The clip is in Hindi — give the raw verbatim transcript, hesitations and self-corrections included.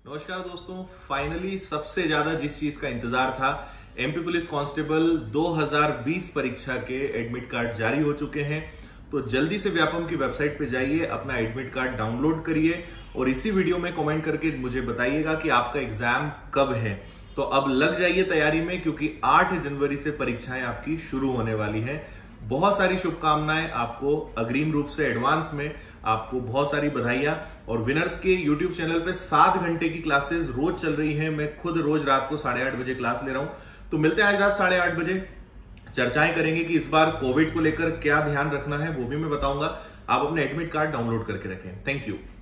नमस्कार दोस्तों, फाइनली सबसे ज्यादा जिस चीज का इंतजार था, एमपी पुलिस कांस्टेबल दो हज़ार बीस परीक्षा के एडमिट कार्ड जारी हो चुके हैं। तो जल्दी से व्यापम की वेबसाइट पे जाइए, अपना एडमिट कार्ड डाउनलोड करिए और इसी वीडियो में कमेंट करके मुझे बताइएगा कि आपका एग्जाम कब है। तो अब लग जाइए तैयारी में, क्योंकि आठ जनवरी से परीक्षाएं आपकी शुरू होने वाली हैं। बहुत सारी शुभकामनाएं आपको अग्रिम रूप से, एडवांस में आपको बहुत सारी बधाइयां। और विनर्स के यूट्यूब चैनल पे सात घंटे की क्लासेस रोज चल रही हैं। मैं खुद रोज रात को साढ़े आठ बजे क्लास ले रहा हूं। तो मिलते हैं आज रात साढ़े आठ बजे। चर्चाएं करेंगे कि इस बार कोविड को लेकर क्या ध्यान रखना है, वो भी मैं बताऊंगा। आप अपने एडमिट कार्ड डाउनलोड करके रखें। Thank you.